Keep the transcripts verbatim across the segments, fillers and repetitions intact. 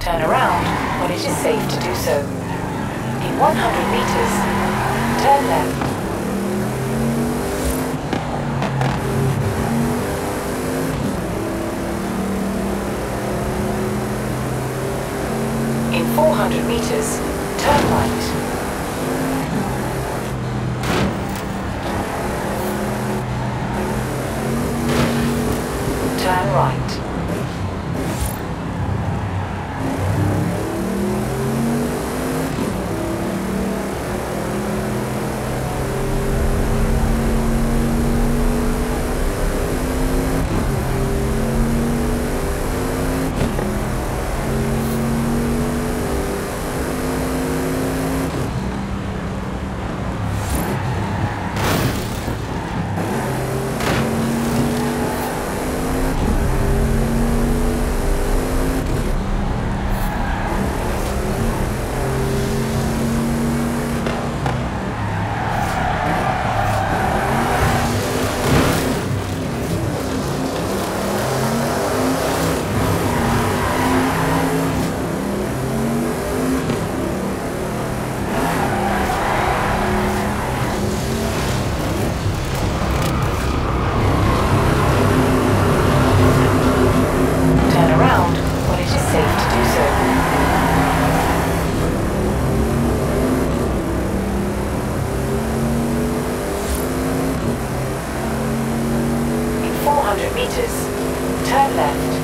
Turn around when it is safe to do so. In one hundred meters, turn left. In four hundred meters, turn right. Turn right. Turn left.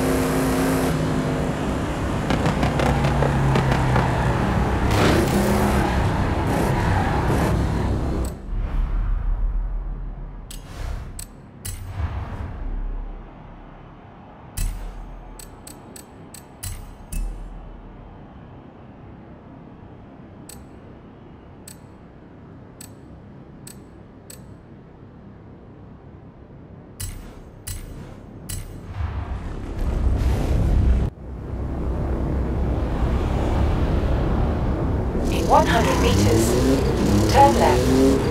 one hundred meters, turn left.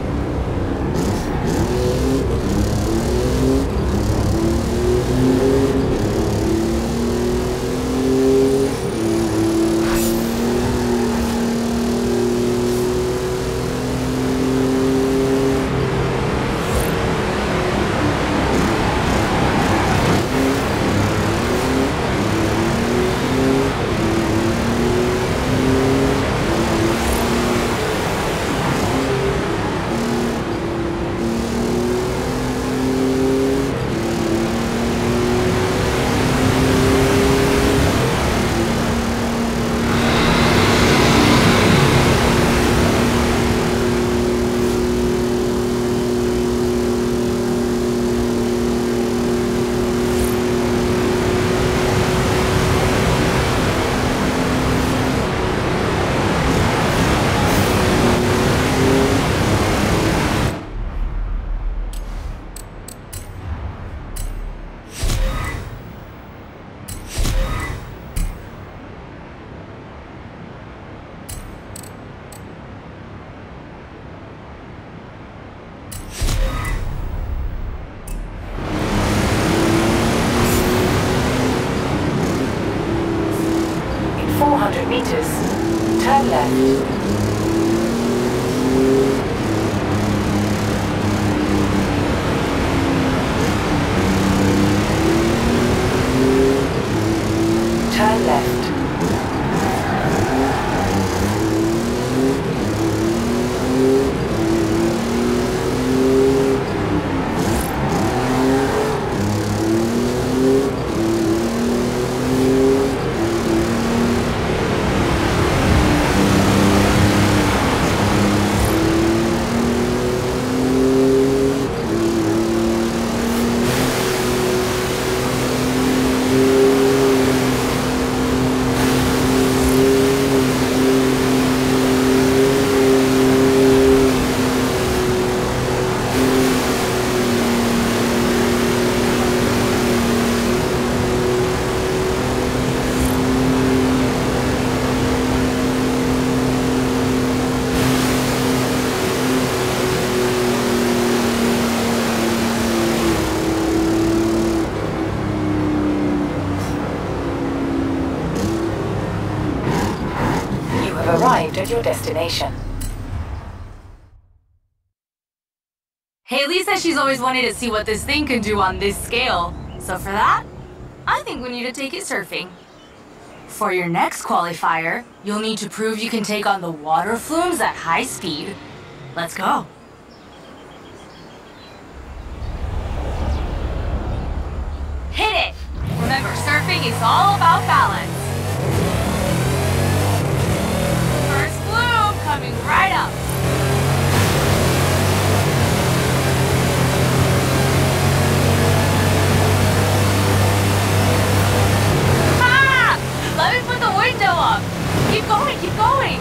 four hundred meters, turn left. Turn left. have arrived at your destination. Haley says she's always wanted to see what this thing can do on this scale. So for that, I think we need to take it surfing. For your next qualifier, you'll need to prove you can take on the water flumes at high speed. Let's go. Hit it! Remember, surfing is all about balance. First flume coming right up. Let me put the window up! Keep going, keep going!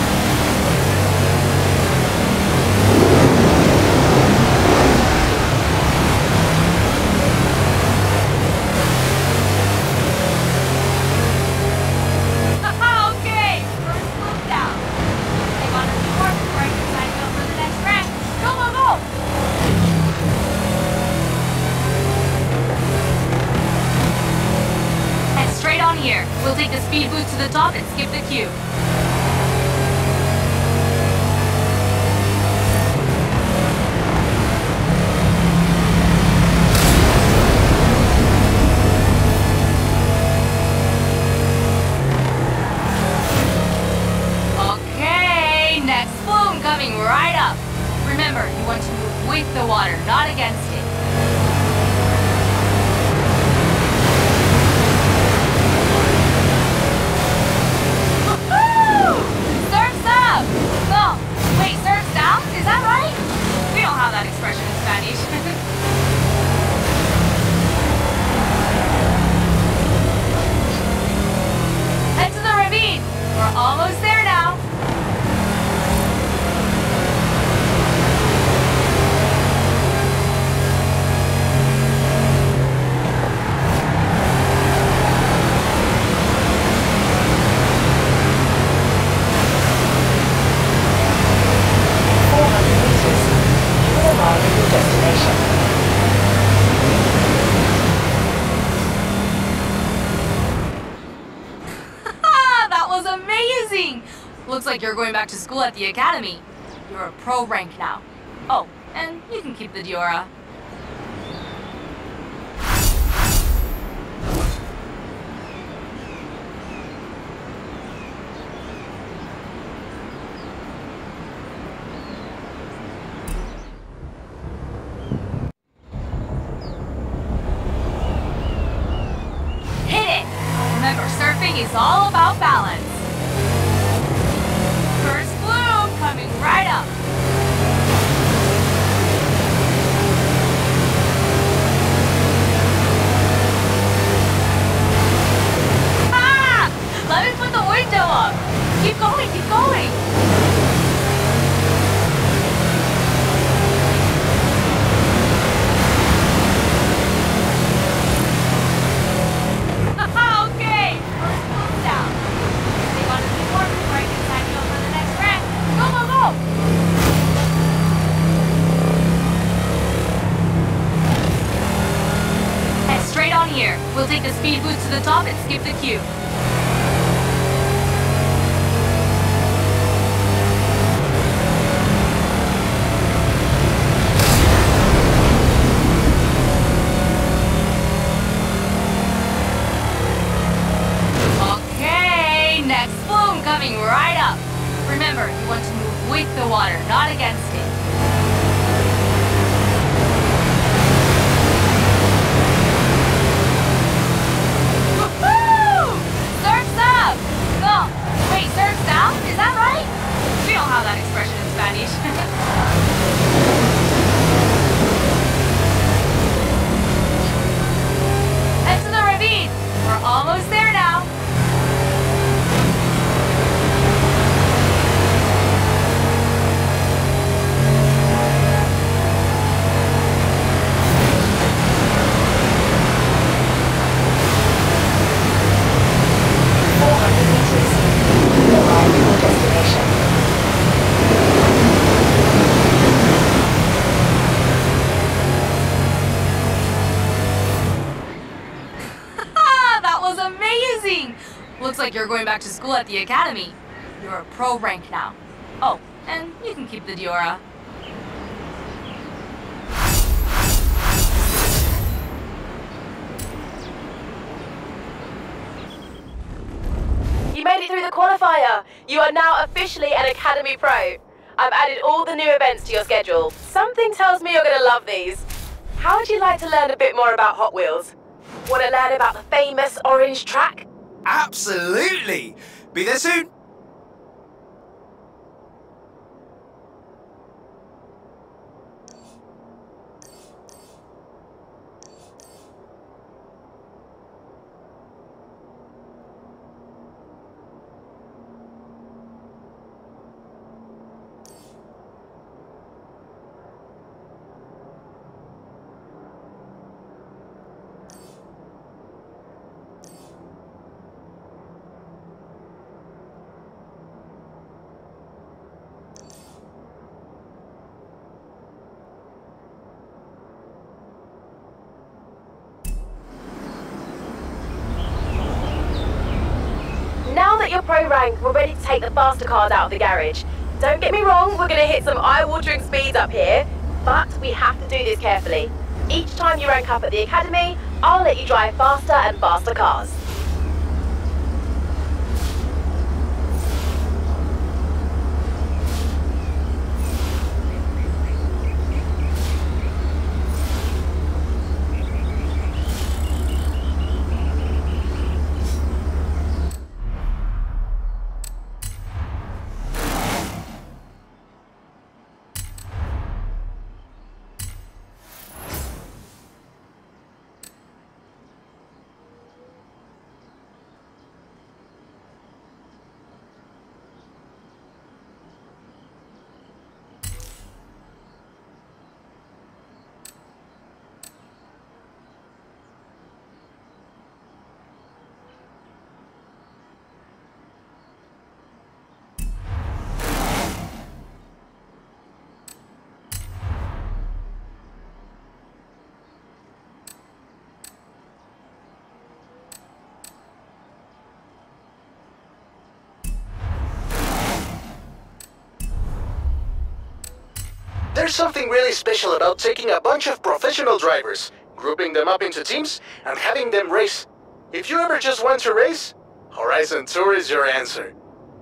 Okay, first flume down. Take on a few more before I can sign you up for the next rank. Go, go, go! Head straight on here. We'll take the speed boost to the top and skip the queue. Okay, next flume coming right up. Remember, you want to move with the water, not against it. Surf's up! No, wait, surf's down? Is that right? We don't have that expression in Spanish. Head to the ravine. We're almost there now. Looks like you're going back to school at the academy. You're a pro rank now. Oh, and you can keep the Diora. Hit it! Remember, surfing is all about balance. First flume coming right up. Ah! Let me put the window up. Keep going, keep going. Okay, first flume down. Take on a few more before I can sign you up for the next rank. Go, go, go! Head straight on here. We'll take the speed boost to the top and skip the queue. Okay, next flume coming right up. Remember, you want to move with the water, not against it. Woohoo! Surf's up! No, wait, surf's down? Is that right? We don't have that expression in Spanish. Head to the ravine. We're almost there now. Looks like you're going back to school at the academy. You're a pro rank now. Oh, and you can keep the Diora. You made it through the qualifier! You are now officially an Academy Pro. I've added all the new events to your schedule. Something tells me you're gonna love these. How would you like to learn a bit more about Hot Wheels? Want to learn about the famous orange track? Absolutely! Be there soon! Now that you're pro rank, we're ready to take the faster cars out of the garage. Don't get me wrong, we're gonna hit some eye-watering speeds up here, but we have to do this carefully. Each time you rank up at the Academy, I'll let you drive faster and faster cars. There's something really special about taking a bunch of professional drivers, grouping them up into teams, and having them race. If you ever just want to race, Horizon Tour is your answer.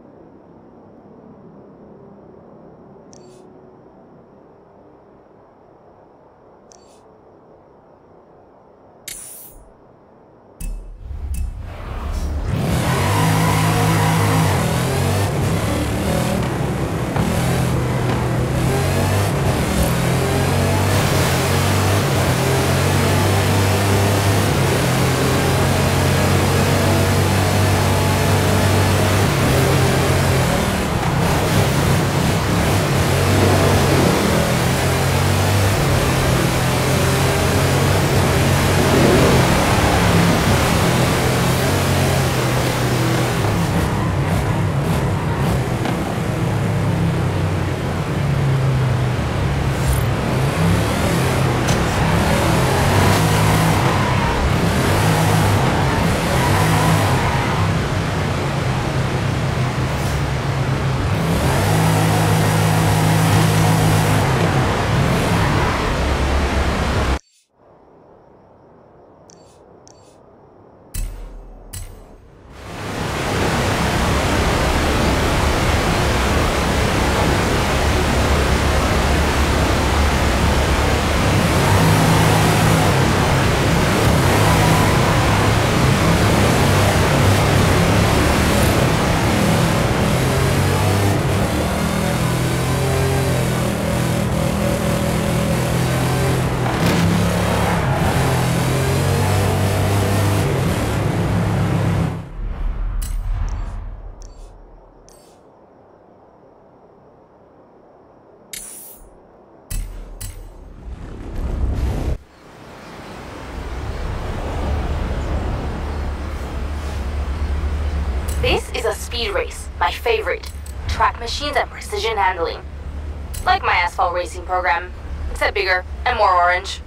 This is a speed race, my favorite. Track machines and precision handling. Like my asphalt racing program, except bigger and more orange.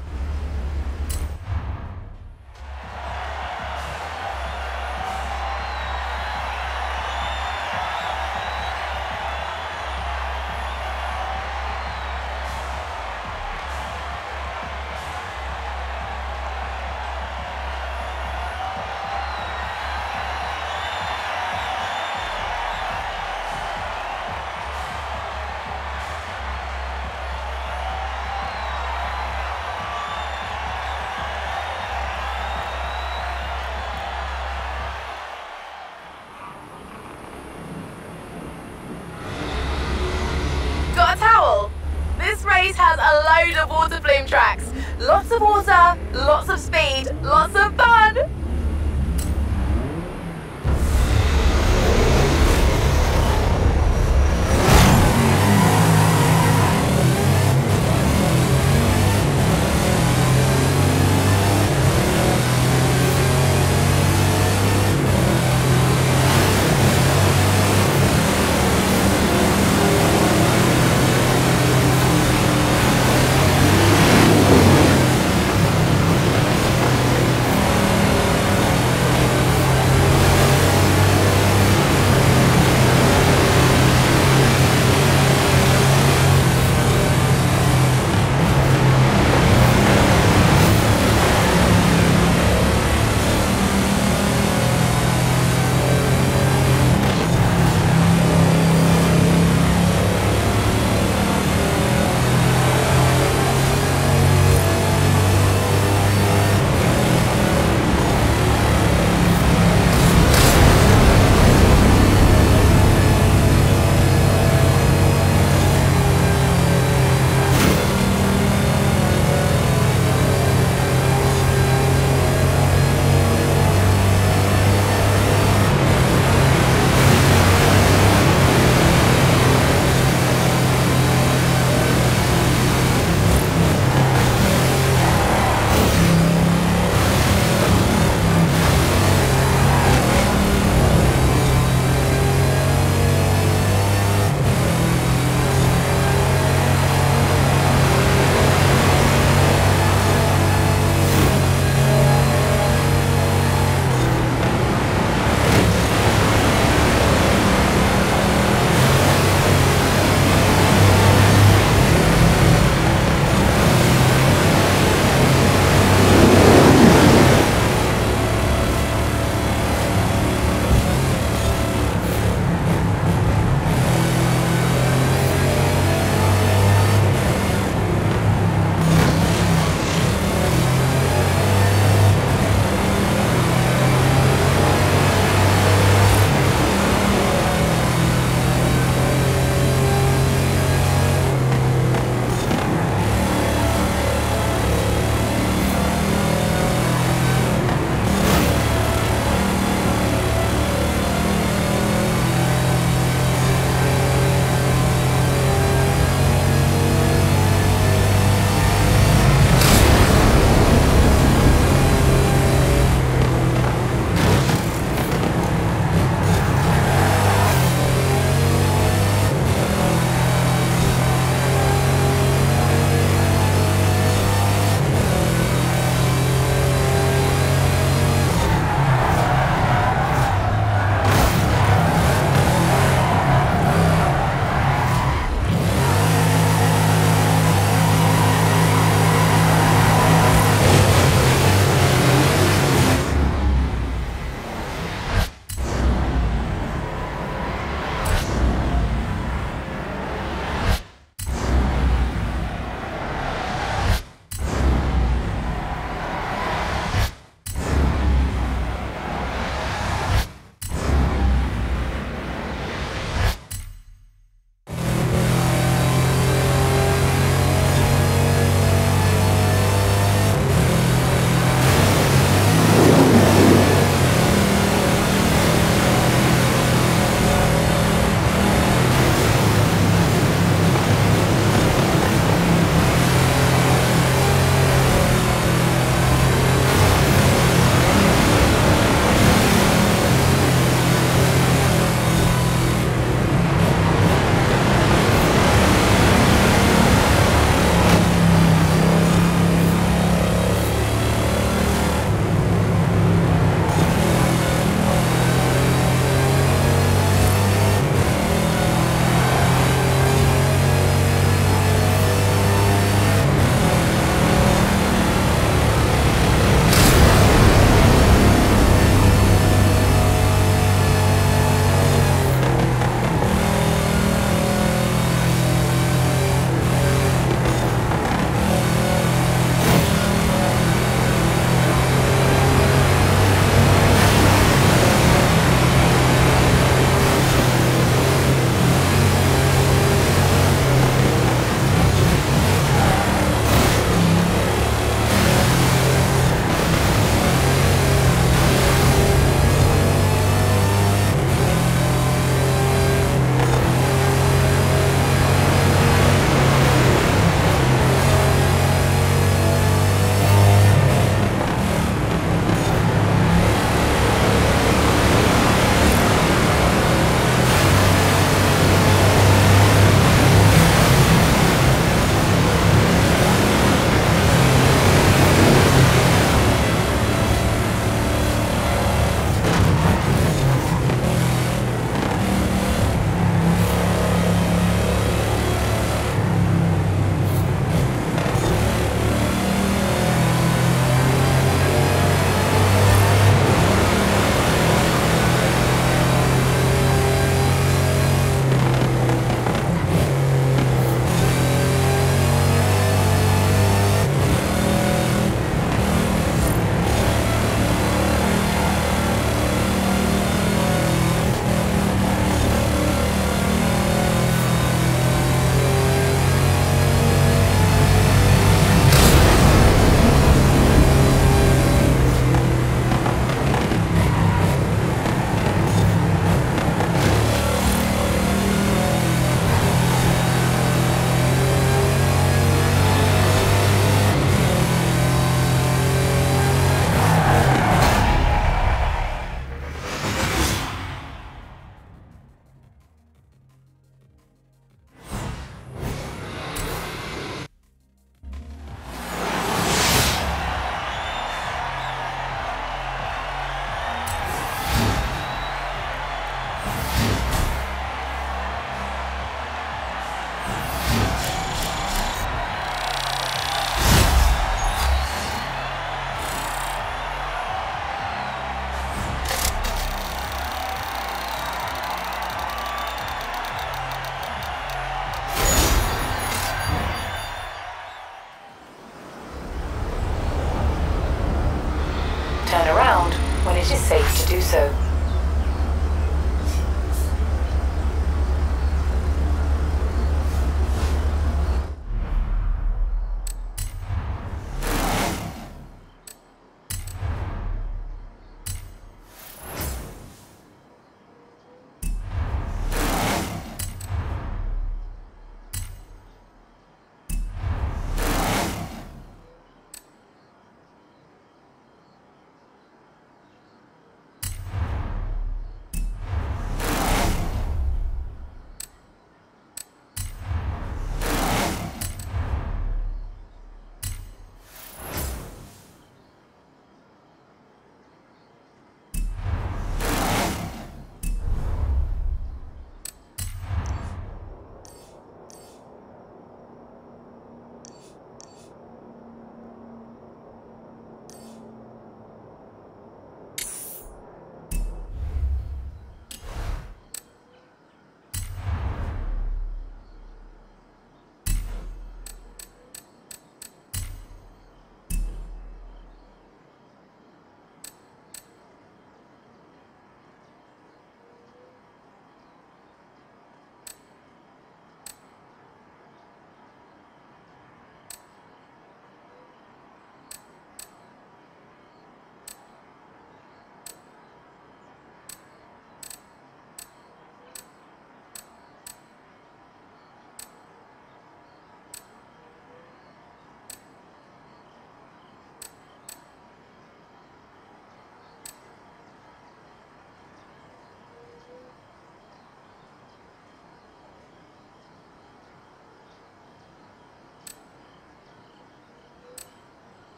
a load of water flume tracks. Lots of water, lots of speed, lots of fun.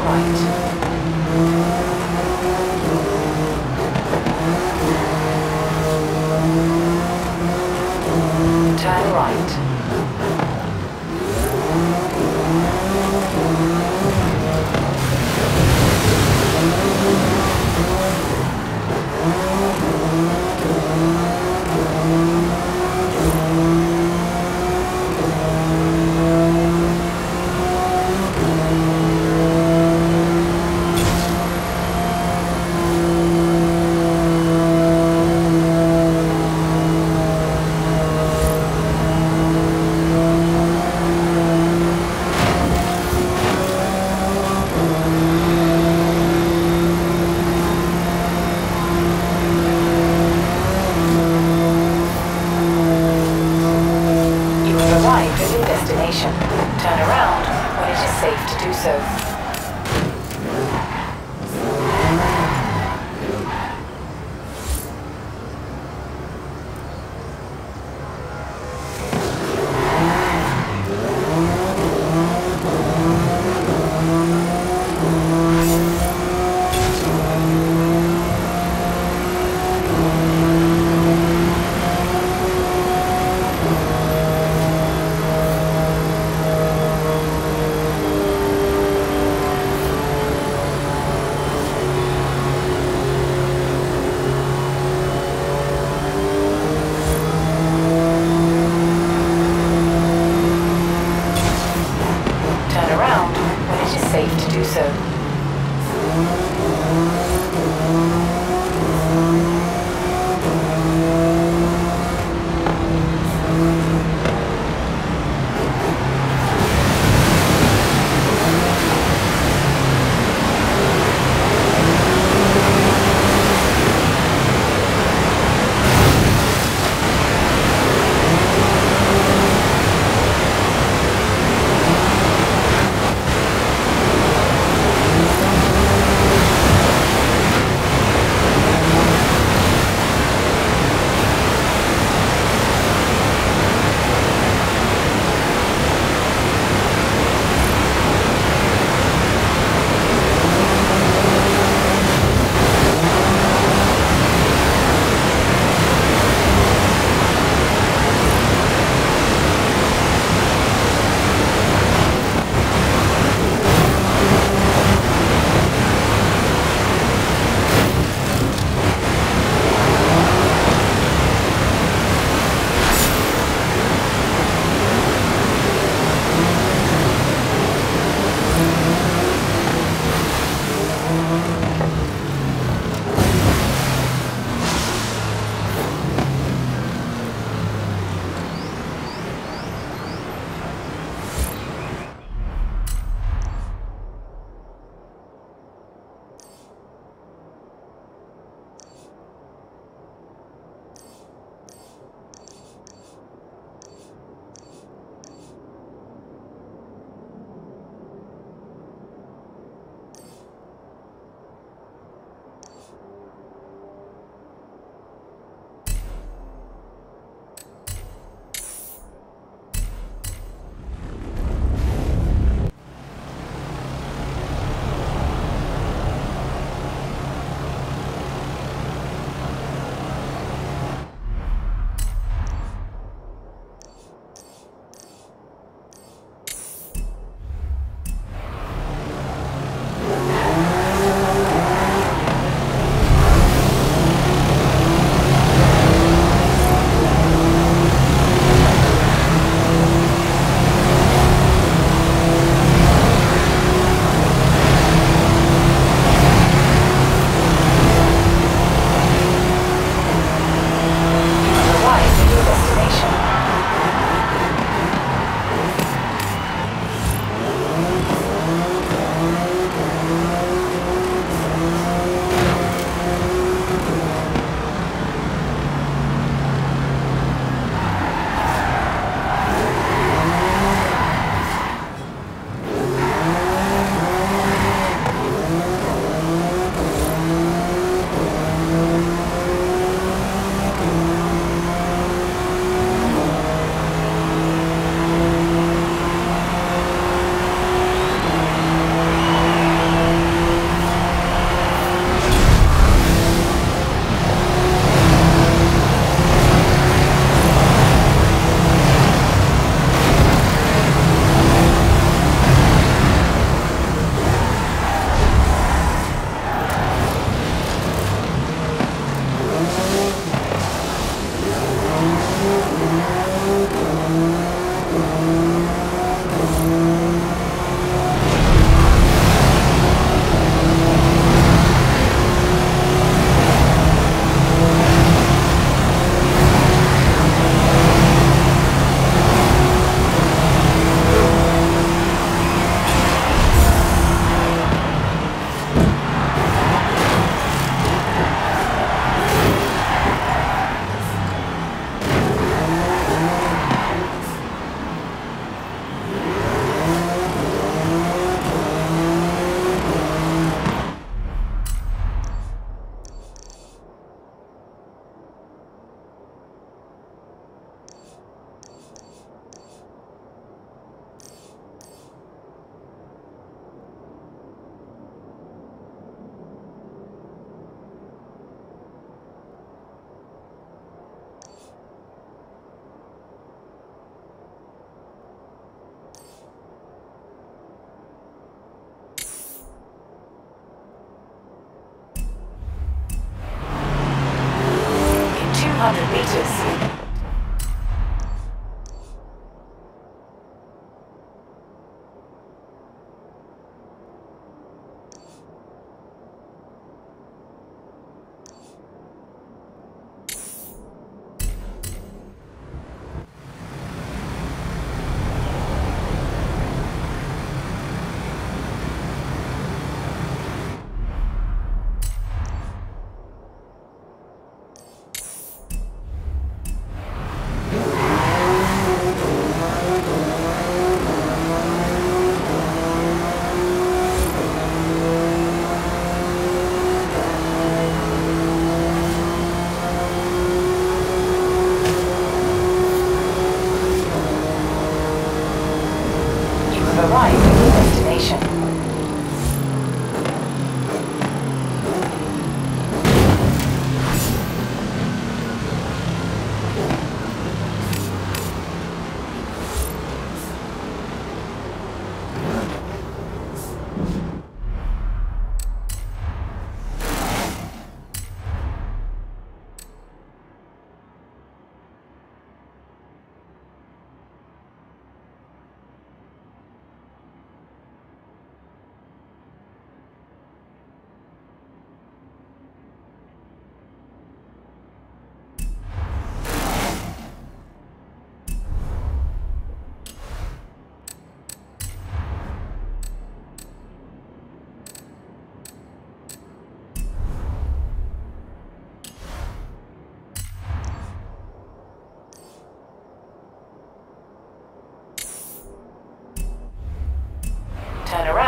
Turn right. Arrived at your destination. Turn around when it is safe to do so. Safe to do so.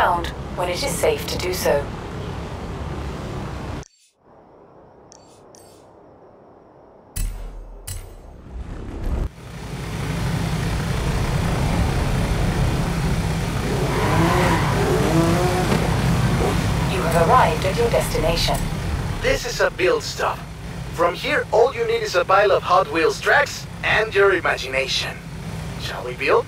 ground when it is safe to do so. You have arrived at your destination. This is a build stop. From here, all you need is a pile of Hot Wheels tracks and your imagination. Shall we build?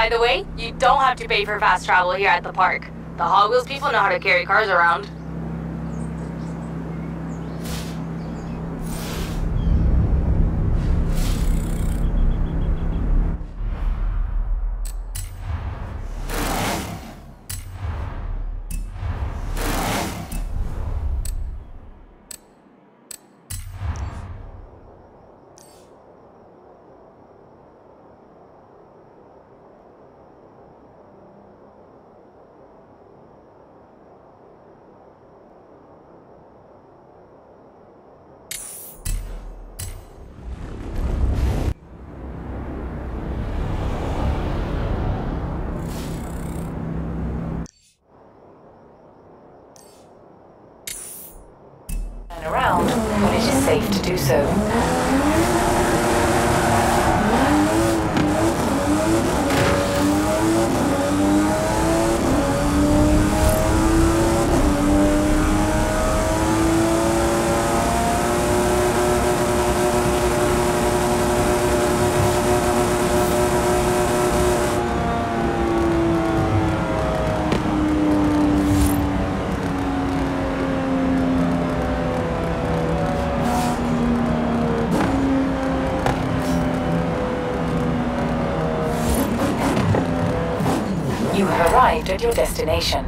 By the way, you don't have to pay for fast travel here at the park. The Hot Wheels people know how to carry cars around. Around when it is safe to do so. You have arrived at your destination.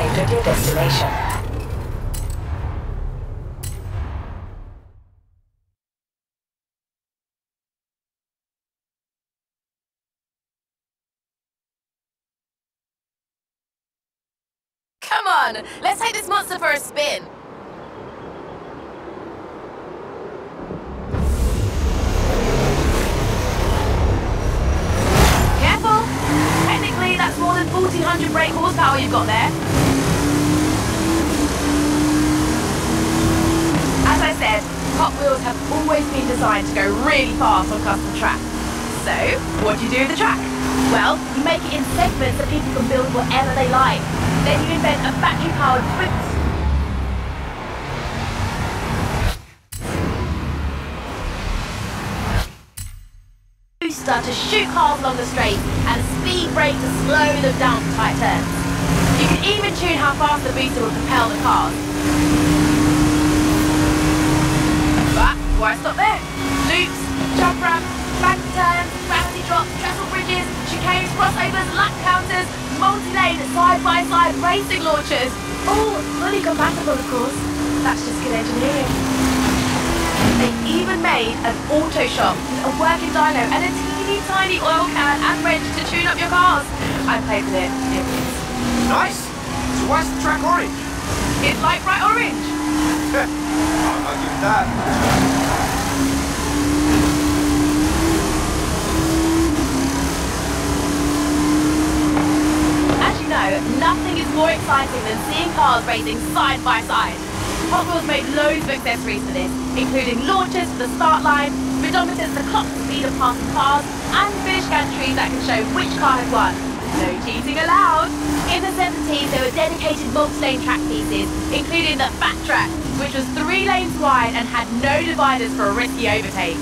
arrived at your destination. Come on, let's take this monster for a spin. Careful! Technically, that's more than fourteen hundred brake horsepower you've got there. As I said, Hot Wheels have always been designed to go really fast on custom track. So, what do you do with the track? Well, you make it in segments that people can build whatever they like. Then you invent a battery-powered boost. Booster to shoot cars along the straight and a speed brake to slow them down for tight turns. You can even tune how fast the booster will propel the cars. But why stop there? Loops, jump ramps, bank turns, gravity drops, trestle bridges, chicanes, crossovers, lap counters, multi-lane side-by-side racing launchers. All fully compatible, of course. That's just good engineering. They even made an auto shop with a working dyno and a teeny tiny oil can and wrench to tune up your cars. I played with it. It is. Nice. So why's the track orange? It's like bright orange. I'll, I'll give it that. Nothing is more exciting than seeing cars racing side by side. Hot Wheels made loads of accessories for this, including launchers for the start line, speedometers to clock the speed of passing cars, and finish gantries that can show which car has won. No cheating allowed! In the seventies, there were dedicated multi-lane track pieces, including the Fat Track, which was three lanes wide and had no dividers for a risky overtake.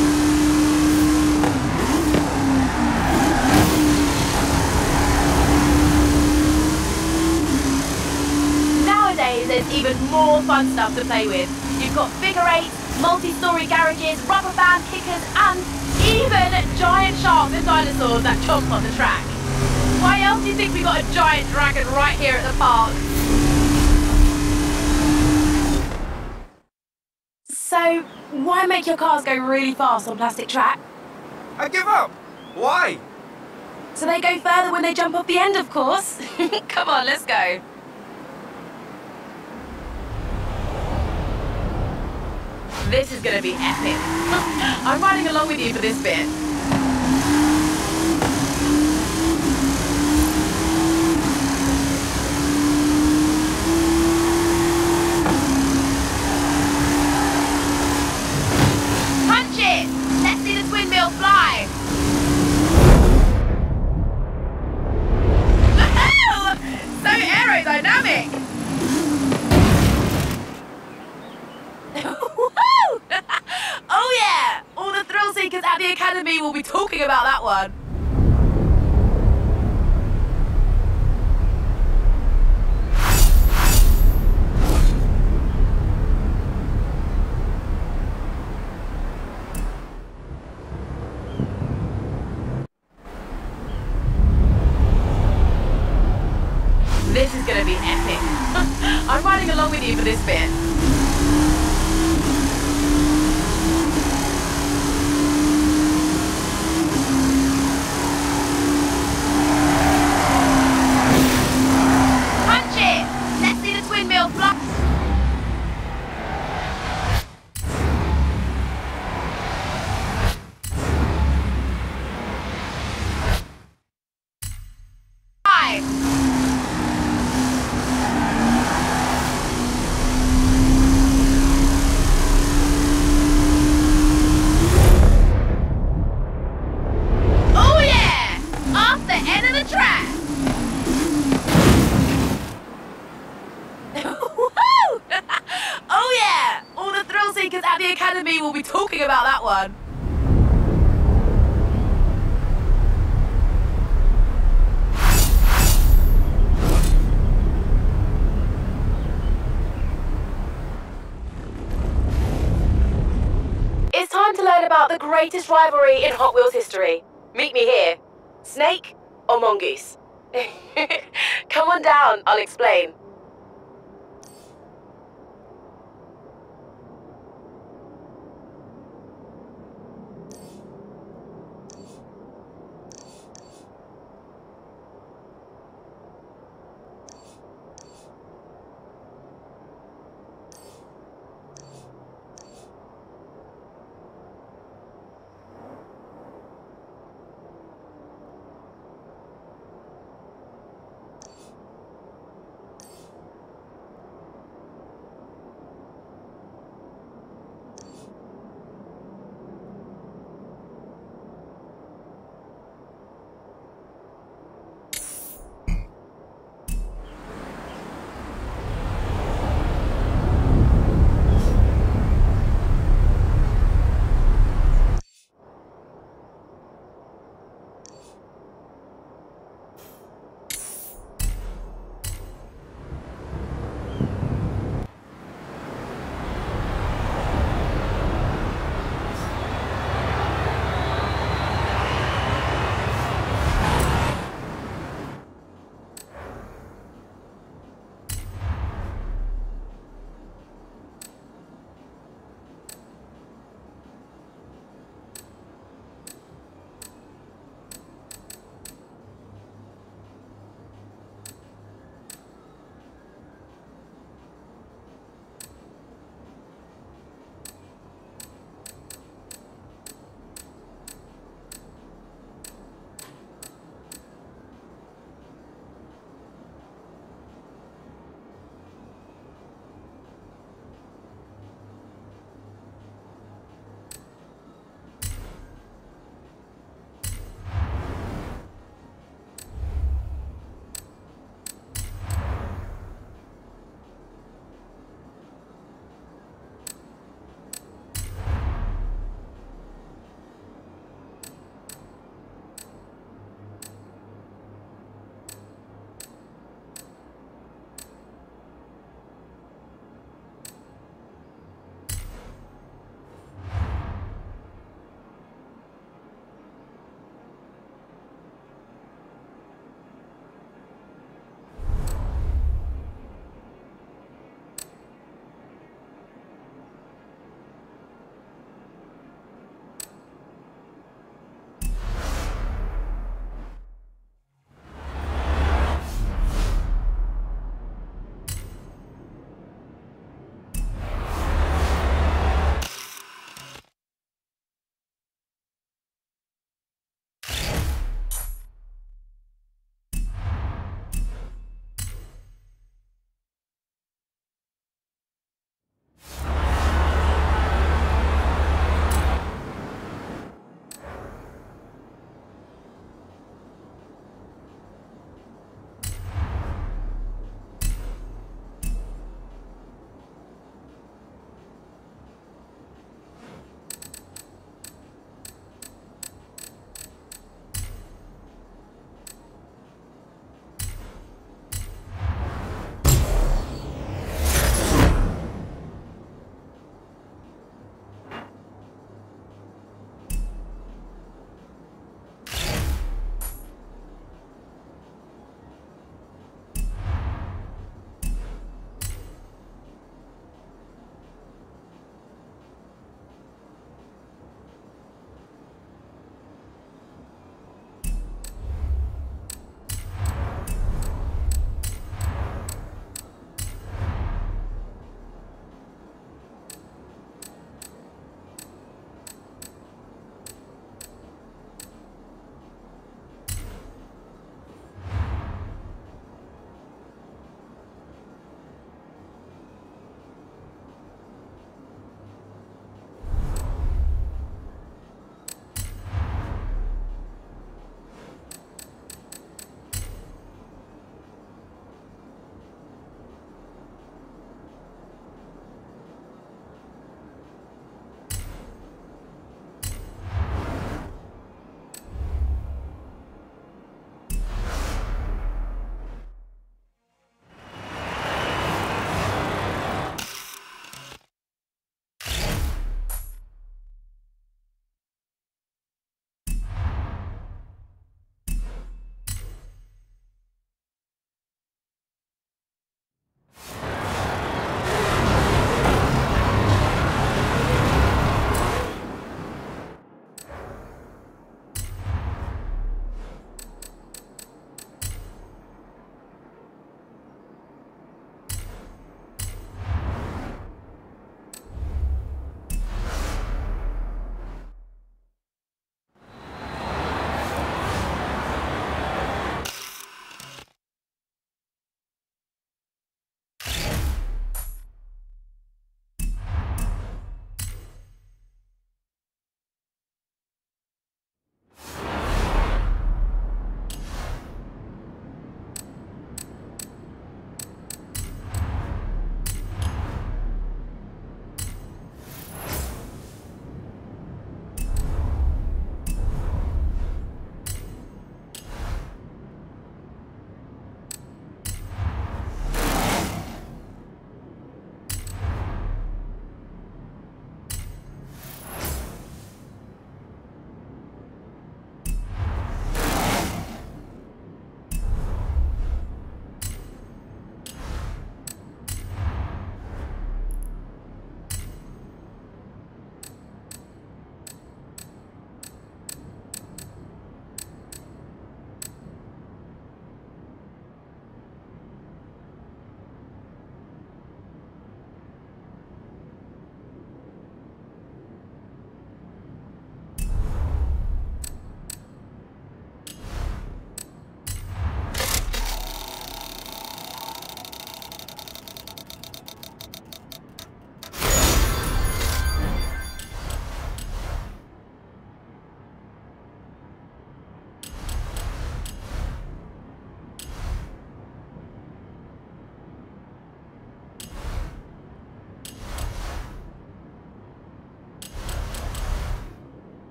There's even more fun stuff to play with. You've got figure eights, multi-story garages, rubber band kickers, and even giant sharks and dinosaurs that chomp on the track. Why else do you think we got a giant dragon right here at the park? So, why make your cars go really fast on plastic track? I give up. Why? So they go further when they jump off the end, of course. Come on, let's go. This is gonna be epic. I'm riding along with you for this bit. Punch it! Let's see the twin wheel fly! So aerodynamic! Oh yeah! All the thrill seekers at the Academy will be talking about that one. This is gonna be epic. I'm riding along with you for this bit. We'll be talking about that one. It's time to learn about the greatest rivalry in Hot Wheels history. Meet me here. Snake or Mongoose? Come on down, I'll explain.